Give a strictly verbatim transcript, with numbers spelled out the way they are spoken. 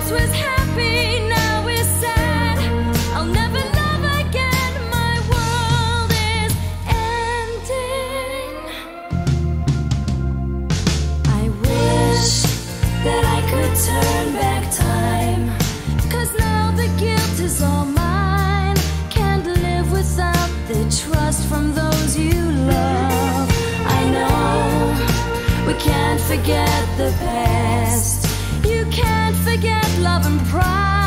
once was happy, now we're sad. I'll never love again, my world is ending. I wish that I could turn back time, 'cause now the guilt is all mine. Can't live without the trust from those you love. I know we can't forget the past. You can't forget love and pride.